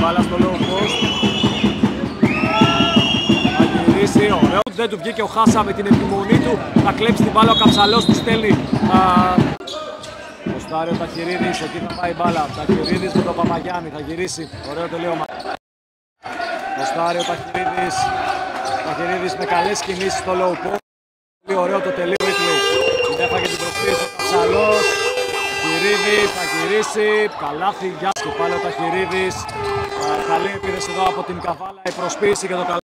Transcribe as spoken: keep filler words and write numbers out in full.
μπάλα στο low post. Θα γυρίσει, ωραίο. Δεν του βγήκε ο Χάσα με την επιμονή του. Θα κλέψει την μπάλα, ο Καψαλός του στέλνει. Ο Στάριο Ταχυρίδης, εκεί θα πάει η μπάλα. Ταχυρίδης με τον Παπαγιάννη, θα γυρίσει. Ωραίο τελείωμα. Ο Στάριο Ταχυρίδης. Ταχυρίδης με καλές κινήσεις στο low post. Πολύ ωραίο το τελείωμα. Έφαγε την προσποίηση ο Καψαλός. Ταχυρίδης θα γυρίσει. Καλάθι, γεια και πάλι ο Ταχυρίδης. Καλή επίδεση εδώ από την Καβάλα. Η προσποίηση και το καλάθι.